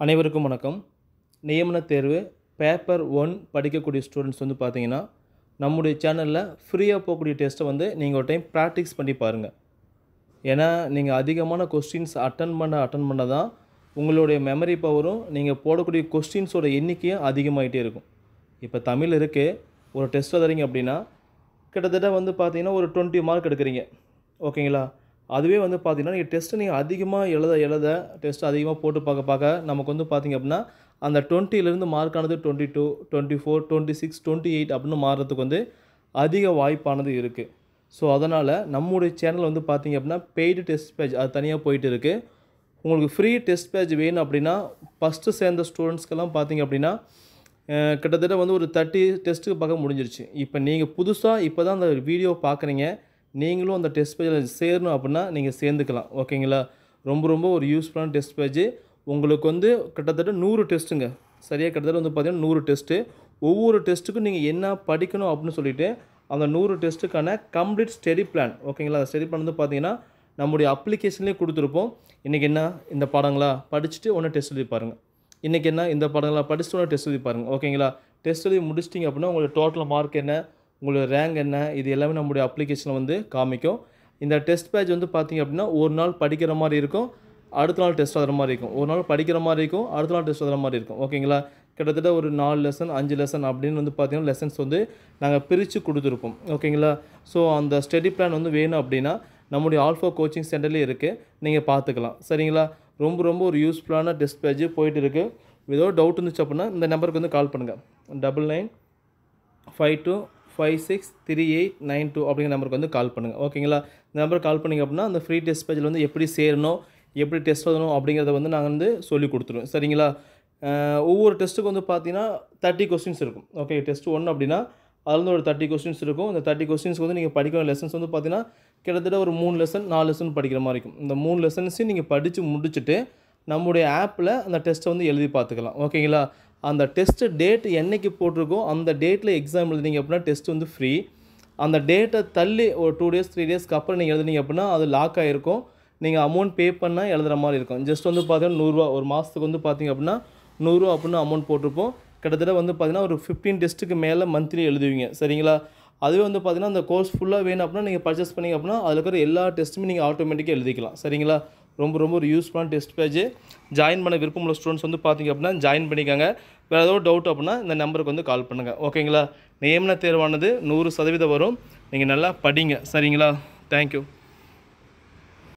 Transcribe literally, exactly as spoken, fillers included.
அனைவருக்கும் வணக்கம். நியமன தேர்வு பேப்பர் ஒன் படிக்கக்கூடிய ஸ்டூடெண்ட்ஸ் வந்து பார்த்தீங்கன்னா நம்முடைய சேனலில் ஃப்ரீயாக போகக்கூடிய டெஸ்ட்டை வந்து நீங்கள் ஒரு டைம் ப்ராக்டிஸ் பண்ணி பாருங்கள். ஏன்னா நீங்கள் அதிகமான கொஸ்டின்ஸ் அட்டன் பண்ண அட்டன் பண்ண தான் உங்களுடைய மெமரி பவரும் நீங்கள் போடக்கூடிய கொஸ்டின்ஸோட எண்ணிக்கையும் அதிகமாகிட்டே இருக்கும். இப்போ தமிழ் இருக்குது, ஒரு டெஸ்ட் எழுதுறீங்க அப்படின்னா கிட்டத்தட்ட வந்து பார்த்தீங்கன்னா ஒரு டுவெண்ட்டி மார்க் எடுக்கிறீங்க, ஓகேங்களா? அதுவே வந்து பார்த்திங்கன்னா நீங்கள் டெஸ்ட்டு நீங்கள் அதிகமாக எழுத எழுத டெஸ்ட் அதிகமாக போட்டு பார்க்க பார்க்க நமக்கு வந்து பார்த்திங்க அப்படின்னா அந்த டுவெண்ட்டிலேருந்து மார்க்கானது twenty two twenty four twenty six twenty eight அப்படின்னு மாறுறதுக்கு வந்து அதிக வாய்ப்பானது இருக்குது. ஸோ அதனால் நம்முடைய சேனல் வந்து பார்த்திங்க அப்படின்னா பெய்டு டெஸ்ட் பேஜ் அது தனியாக போயிட்டு இருக்குது. உங்களுக்கு ஃப்ரீ டெஸ்ட் பேஜ் வேணும் அப்படின்னா ஃபஸ்ட்டு சேர்ந்த ஸ்டூடெண்ட்ஸ்க்கெல்லாம் பார்த்திங்க அப்படின்னா கிட்டத்தட்ட வந்து ஒரு தேர்ட்டி டெஸ்ட்டுக்கு பார்க்க முடிஞ்சிருச்சு. இப்போ நீங்கள் புதுசாக இப்போ தான் அந்த வீடியோ பார்க்குறீங்க, நீங்களும் அந்த டெஸ்ட் பேஜில் சேரணும் அப்படின்னா நீங்கள் சேர்ந்துக்கலாம், ஓகேங்களா? ரொம்ப ரொம்ப ஒரு யூஸ்ஃபுல்லான டெஸ்ட் பேஜ். உங்களுக்கு வந்து கிட்டத்தட்ட நூறு டெஸ்ட்டுங்க, சரியாக கிட்டத்தட்ட வந்து பார்த்திங்கன்னா நூறு டெஸ்ட்டு. ஒவ்வொரு டெஸ்ட்டுக்கும் நீங்கள் என்ன படிக்கணும் அப்படின்னு சொல்லிவிட்டு அந்த நூறு டெஸ்ட்டுக்கான கம்ப்ளீட் ஸ்டடி பிளான், ஓகேங்களா? அந்த ஸ்டடி பிளான் வந்து பார்த்திங்கன்னா நம்முடைய அப்ளிகேஷன்லேயே கொடுத்துருப்போம். இன்றைக்கி என்ன இந்த பாடங்களா படிச்சுட்டு ஒன்று டெஸ்ட் எழுதி பாருங்கள், இன்றைக்கி என்ன இந்த பாடங்களா படிச்சுட்டு ஒன்று டெஸ்ட் எழுதி பாருங்கள், ஓகேங்களா? டெஸ்ட் எழுதி முடிச்சிட்டிங்க அப்படின்னா உங்களுக்கு டோட்டல் மார்க் என்ன, உங்களோட ரேங்க் என்ன, இது எல்லாமே நம்முடைய அப்ளிகேஷனில் வந்து காமிக்கும். இந்த டெஸ்ட் பேஜ் வந்து பார்த்திங்க அப்படின்னா ஒரு நாள் படிக்கிற மாதிரி இருக்கும், அடுத்த நாள் டெஸ்ட் எழுதுற மாதிரி இருக்கும். ஒரு நாள் படிக்கிற மாதிரி இருக்கும், அடுத்த நாள் டெஸ்ட் எழுதுற மாதிரி இருக்கும், ஓகேங்களா? கிட்டத்தட்ட ஒரு நாலு லெசன் அஞ்சு லெசன் அப்படின்னு வந்து பார்த்திங்கன்னா லெசன்ஸ் வந்து நாங்கள் பிரித்து கொடுத்துருப்போம், ஓகேங்களா? ஸோ அந்த ஸ்டடி பிளான் வந்து வேணும் அப்படின்னா நம்முடைய ஆல்ஃபா கோச்சிங் சென்டர்லேயே இருக்குது, நீங்கள் பார்த்துக்கலாம், சரிங்களா? ரொம்ப ரொம்ப ஒரு யூஸ்ஃபுல்லான டெஸ்ட் பேஜ் போயிட்டு இருக்குது. ஏதோ டவுட் இருந்துச்சு அப்படின்னா இந்த நம்பருக்கு வந்து கால் பண்ணுங்கள். Double nine five two five six three eight nine two அப்படிங்கிற நம்பருக்கு வந்து கால் பண்ணுங்கள், ஓகேங்களா? இந்த நம்பருக்கு கால் பண்ணிங்க அப்படின்னா அந்த ஃப்ரீ டெஸ்ட் பேஜில் வந்து எப்படி சேரணும், எப்படி டெஸ்ட் எழுதணும் அப்படிங்கிறத வந்து நாங்கள் வந்து சொல்லி கொடுத்துருவோம், சரிங்களா? ஒவ்வொரு டெஸ்ட்டுக்கு வந்து பார்த்தீங்கன்னா தேர்ட்டி கொஸ்டின்ஸ் இருக்கும், ஓகே? டெஸ்ட் ஒன் அப்படின்னா அதில் வந்து ஒரு தேர்ட்டி கொஸ்டின்ஸ் இருக்கும். இந்த தேர்ட்டி கொஸ்டின்ஸ்க்கு வந்து நீங்கள் படிக்கிற லெசன்ஸ் வந்து பார்த்தீங்கன்னா கிட்டத்தட்ட ஒரு மூணு லெசன் நாலு லெசன் படிக்கிற மாதிரி இருக்கும். இந்த மூணு லெசன்ஸையும் நீங்கள் படித்து முடிச்சுட்டு நம்முடைய ஆப்பில் அந்த டெஸ்ட்டை வந்து எழுதி பார்த்துக்கலாம், ஓகேங்களா? அந்த டெஸ்ட்டு டேட் என்றைக்கு போட்டிருக்கோ அந்த டேட்டில் எக்ஸாம் எழுதினீங்க அப்படின்னா டெஸ்ட் வந்து ஃப்ரீ. அந்த டேட்டை தள்ளி ஒரு டூ டேஸ் த்ரீ டேஸ்க்கு அப்புறம் நீங்கள் எழுதினீங்க அப்படின்னா அது லாக் ஆகிருக்கும். நீங்கள் அமௌண்ட் பே பண்ணால் எழுதுகிற மாதிரி இருக்கும். ஜஸ்ட் வந்து பார்த்தீங்கன்னா நூறுரூவா ஒரு மாதத்துக்கு வந்து பார்த்திங்க அப்படின்னா நூறுரூவா அப்படின்னு அமௌண்ட் போட்டிருப்போம். கிட்டத்தட்ட வந்து பார்த்திங்கன்னா ஒரு ஃபிஃப்டீன் டெஸ்ட்டுக்கு மேலே மந்த்லி எழுதுவீங்க, சரிங்களா? அதுவே வந்து பார்த்திங்கன்னா அந்த கோர்ஸ் ஃபுல்லாக வேணும் அப்படின்னா நீங்கள் பர்ச்சேஸ் பண்ணிங்க அப்படின்னா அதில் இருக்கிற எல்லா டெஸ்ட்டுமே நீங்கள் ஆட்டோமேட்டிக்காக எழுதிக்கலாம், சரிங்களா? ரொம்ப ரொம்ப ஒரு யூஸ்ஃபுல்லான டெஸ்ட் பேஜ். ஜாயின் பண்ண விருப்பமுள்ள ஸ்டூடெண்ட்ஸ் வந்து பார்த்திங்க அப்படின்னா ஜாயின் பண்ணிக்காங்க. வேறு ஏதோ டவுட் அப்படின்னா இந்த நம்பருக்கு வந்து கால் பண்ணுங்கள், ஓகேங்களா? நியமன தேர்வானது நூறு சதவீதம் வரும். நீங்கள் நல்லா படிங்க, சரிங்களா? தேங்க்யூ.